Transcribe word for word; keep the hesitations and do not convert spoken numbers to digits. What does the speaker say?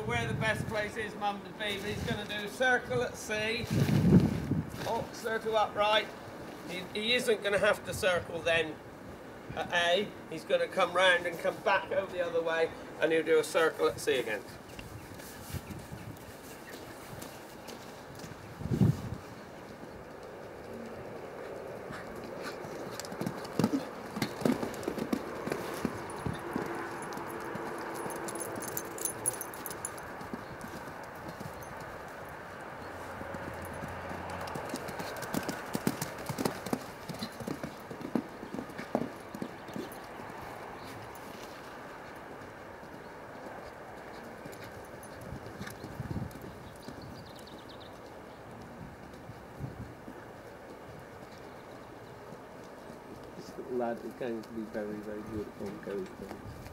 where the best place is, Mum, to be, but he's going to do circle at C. Oh, circle upright. He, he isn't going to have to circle then at A. He's going to come round and come back over the other way, and he'll do a circle at C again. This little lad is going to be very, very beautiful and goes